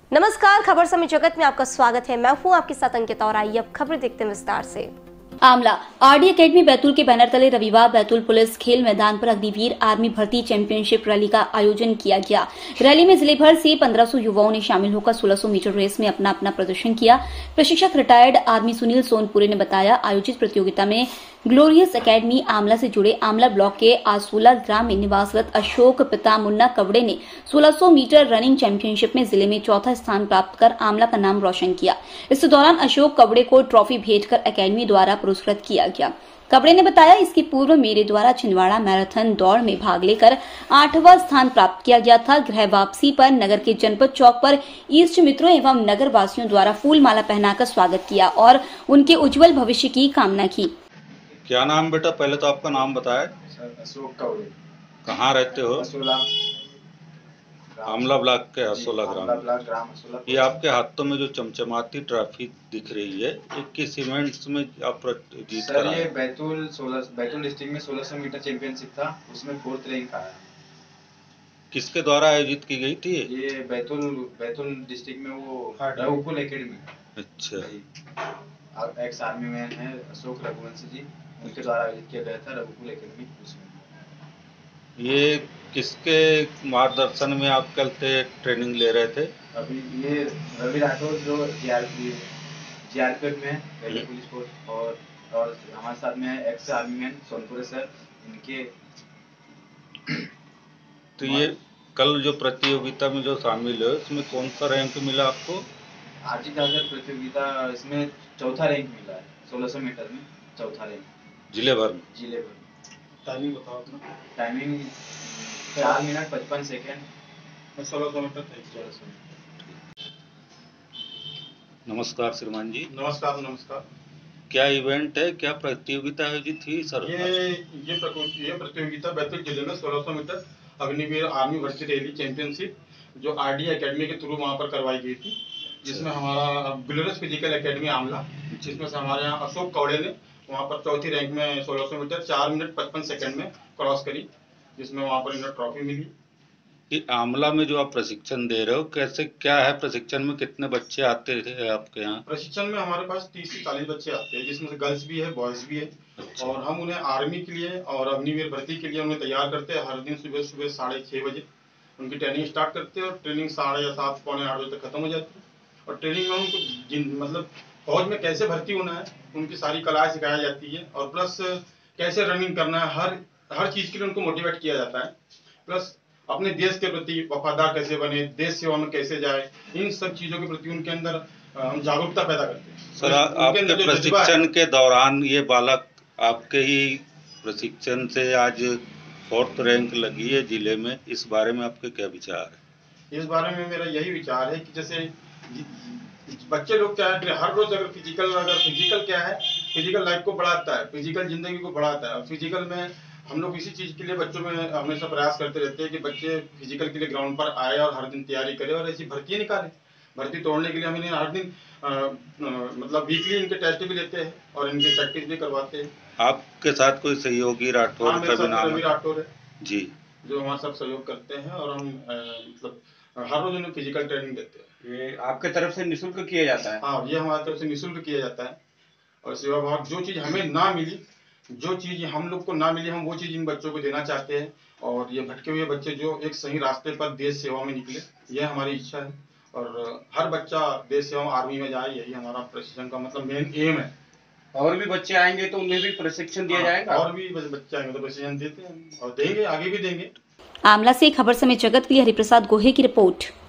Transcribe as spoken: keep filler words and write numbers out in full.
नमस्कार, खबर समय जगत में आपका स्वागत है। मैं हूं आपके साथ अंकिता और आइए अब खबर देखते हैं विस्तार से। आमला आरडी एकेडमी बैतूल के बैनर तले रविवार बैतूल पुलिस खेल मैदान पर अग्निवीर आर्मी भर्ती चैंपियनशिप रैली का आयोजन किया गया। रैली में जिले भर से पंद्रह सौ युवाओं ने शामिल होकर सोलह सौ मीटर रेस में अपना अपना प्रदर्शन किया। प्रशिक्षक रिटायर्ड आर्मी सुनील सोनपुरे ने बताया, आयोजित प्रतियोगिता में ग्लोरियस एकेडमी आमला से जुड़े आमला ब्लॉक के आसोला ग्राम में निवासरत अशोक पिता मुन्ना कवड़े ने सोलह सौ मीटर रनिंग चैंपियनशिप में जिले में चौथा स्थान प्राप्त कर आमला का नाम रोशन किया। इस दौरान अशोक कवड़े को ट्रॉफी भेंट कर एकेडमी द्वारा पुरस्कृत किया गया। कवड़े ने बताया, इसके पूर्व मेरे द्वारा छिंदवाड़ा मैराथन दौड़ में भाग लेकर आठवां स्थान प्राप्त किया गया था। गृह वापसी पर नगर के जनपद चौक पर ईष्ट मित्रों एवं नगर वासियों द्वारा फूल माला पहनाकर स्वागत किया और उनके उज्जवल भविष्य की कामना की। क्या नाम बेटा? पहले तो आपका नाम बताए। अशोक कवड़े। कहाँ रहते हो? असोला, आमला ब्लॉक के असोला ग्राम। ग्राम असोला। ये आपके हाथों में जो चमचमाती ट्रॉफी दिख रही है, ये किस इवेंट्स में आप जीत कर सर, आए? ये बैतूल सोलह बैतूल डिस्ट्रिक्ट में सोलह सौ मीटर चैंपियनशिप था, उसमें फोर्थ रैंक आया। किसके द्वारा आयोजित की गई थी? ये बैतूल बैतूल डिस्ट्रिक्ट में वो रघुकुल एकेडमी। अच्छा। एक्स आर्मी मैन है अशोक रघुवंशी जी, उनके द्वारा आयोजित किया गया था रघुकुल एकेडमी। उसमें ये किसके मार्गदर्शन में आप कल से ट्रेनिंग ले रहे थे? अभी ये रवि राठौर जो जीआरपी जीआरपीएफ में है, दिल्ली पुलिस फोर्स, और और हमारे साथ में है ex army man Sonpure sir, इनके। तो ये कल जो प्रतियोगिता में जो शामिल है, उसमें कौन सा रैंक मिला आपको? आज जाकर प्रतियोगिता इसमें चौथा रैंक मिला है, सोलह सौ मीटर में चौथा रैंक जिले भर में। जिले भर। टाइमिंग बताओ अपना। टाइमिंग चार मिनट पचपन सेकेंड सोलह सौ मीटर सोलह सौ मीटर। नमस्कार श्रीमान जी। नमस्कार नमस्कार। क्या इवेंट है, क्या प्रतियोगिता आयोजित हुई सर? ये ये ये प्रतियोगिता बैतूल जिले में सोलह सौ मीटर अग्निवीर आर्मी भर्ती रैली चैंपियनशिप जो आरडी एकेडमी के थ्रू वहाँ पर करवाई गई थी, जिसमें हमारा ग्लोरियस फिजिकल एकेडमी आमला, जिसमें से हमारे यहाँ अशोक कवड़े ने वहाँ पर चौथी रैंक में सोलह सौ मीटर चार मिनट पचपन सेकंड में क्रॉस करी, जिसमें वहाँ पर इन्हें ट्रॉफी मिली। कि आमला में जो आप प्रशिक्षण दे रहे हो, कैसे क्या है प्रशिक्षण में? कितने बच्चे आते थे आपके यहाँ? प्रशिक्षण में हमारे पास तीस से चालीस बच्चे आते हैं, जिसमें से गर्ल्स भी है, बॉयज भी है। अच्छा। और हम उन्हें आर्मी के लिए और अग्निवीर भर्ती के लिए उन्हें तैयार करते हैं। हर दिन सुबह सुबह साढ़े छः बजे उनकी ट्रेनिंग स्टार्ट करते हैं और ट्रेनिंग साढ़े या सात पौने आठ बजे तक खत्म हो जाती है। और ट्रेनिंग में उनको जिन मतलब फौज में कैसे भर्ती होना है, उनकी सारी कलाएं सिखाई जाती है, और प्लस कैसे रनिंग करना है, हर हर चीज के लिए उनको मोटिवेट किया जाता है। प्लस अपने देश के प्रति वफादार कैसे बने, देश सेवा में कैसे जाए, इन सब चीजों के प्रति उनके अंदर हम जागरूकता पैदा करते हैं। सर, आपके प्रशिक्षण के दौरान ये बालक आपके ही प्रशिक्षण से आज फोर्थ रैंक लगी है जिले में, इस बारे में आपके क्या विचार है? इस बारे में मेरा यही विचार है कि जैसे बच्चे लोग क्या है, हर रोज अगर फिजिकल अगर फिजिकल क्या है, फिजिकल लाइफ को बढ़ाता है, फिजिकल जिंदगी को बढ़ाता है। फिजिकल में हम लोग इसी चीज के लिए बच्चों में हमेशा प्रयास करते रहते हैं कि बच्चे फिजिकल के लिए ग्राउंड पर आए और हर दिन तैयारी करें और ऐसी भर्ती निकालें। भर्ती तोड़ने के लिए हम इन्हें हर दिन आ, आ, मतलब वीकली इनके टेस्ट भी लेते हैं और इनकी प्रैक्टिस भी करवाते हैं। आपके साथ कोई सहयोगी राठौर? हाँ, मेरे साथ रवि राठौर है जी, जो हमारे साथ सहयोग करते हैं और हम मतलब हर रोज उन्हें फिजिकल ट्रेनिंग देते हैं। ये आपके तरफ से निःशुल्क किया जाता है? हाँ, ये हमारी तरफ से निःशुल्क किया जाता है। और सेवा भाव जो चीज हमें ना मिली, जो चीज हम लोग को ना मिली, हम वो चीज इन बच्चों को देना चाहते हैं। और ये भटके हुए बच्चे जो एक सही रास्ते पर देश सेवा में निकले, यह हमारी इच्छा है। और हर बच्चा देश सेवा में आर्मी में जाए, यही हमारा प्रशिक्षण का मतलब मेन एम है। और भी बच्चे आएंगे तो उन्हें भी प्रशिक्षण दिया जाएगा? और भी बच्चे आएंगे तो प्रशिक्षण देते हैं और देंगे, आगे भी देंगे। आमला से खबर समय जगत के लिए हरिप्रसाद गोहे की रिपोर्ट।